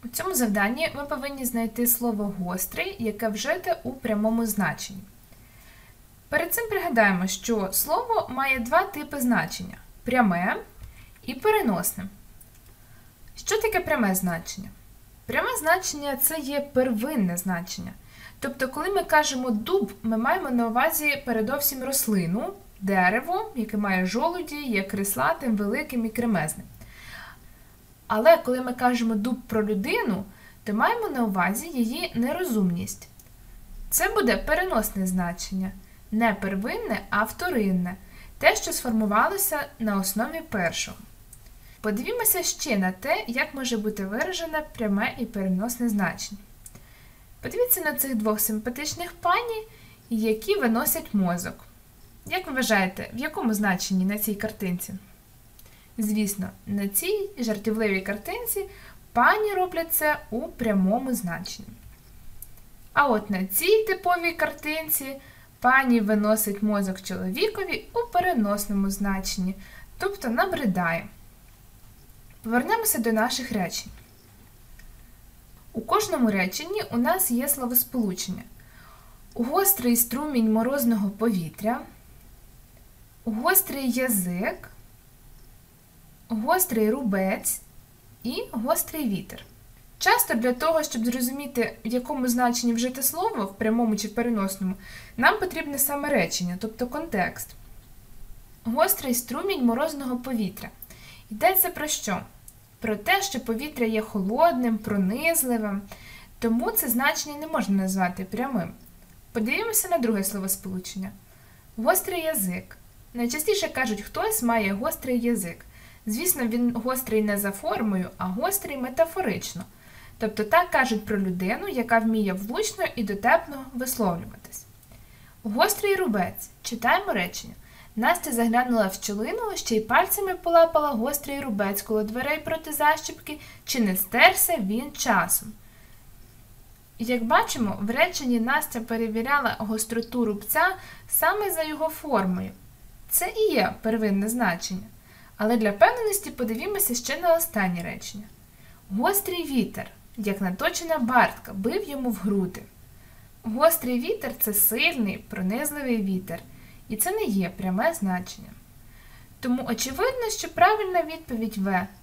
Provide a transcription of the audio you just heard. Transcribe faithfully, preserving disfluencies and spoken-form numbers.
У цьому завданні ми повинні знайти слово «гострий», яке вжите у прямому значенні. Перед цим пригадаємо, що слово має два типи значення – пряме і переносне. Що таке пряме значення? Пряме значення – це є первинне значення. Тобто, коли ми кажемо «дуб», ми маємо на увазі передовсім рослину, дерево, яке має жолуді, є крислатим, великим і кремезним. Але коли ми кажемо «дуб» про людину, то маємо на увазі її нерозумність. Це буде переносне значення, не первинне, а вторинне, те, що сформувалося на основі першого. Подивімося ще на те, як може бути виражене пряме і переносне значення. Подивіться на цих двох симпатичних пані, які виносять мозок. Як ви вважаєте, в якому значенні на цій картинці? Звісно, на цій жартівливій картинці пані роблять це у прямому значенні. А от на цій типовій картинці пані виносить мозок чоловікові у переносному значенні, тобто набридає. Повернемося до наших речень. У кожному реченні у нас є словосполучення. Гострий струмінь морозного повітря, гострий язик, гострий рубець і гострий вітер. Часто для того, щоб зрозуміти, в якому значенні вжити слово, в прямому чи переносному, нам потрібне саме речення, тобто контекст. Гострий струмінь морозного повітря. Йдеться про що? Про те, що повітря є холодним, пронизливим, тому це значення не можна назвати прямим. Подивімося на друге словосполучення. Гострий язик. Найчастіше кажуть, хтось має гострий язик. Звісно, він гострий не за формою, а гострий метафорично. Тобто так кажуть про людину, яка вміє влучно і дотепно висловлюватись. Гострий рубець. Читаємо речення. Настя заглянула в щілину, ще й пальцями полапала гострий рубець коло дверей проти защіпки, чи не стерся він часом. Як бачимо, в реченні Настя перевіряла гостроту рубця саме за його формою. Це і є первинне значення. Але для певності подивімося ще на останнє речення. Гострий вітер, як наточена бартка, бив йому в груди. Гострий вітер – це сильний, пронизливий вітер. І це не є пряме значення. Тому очевидно, що правильна відповідь В.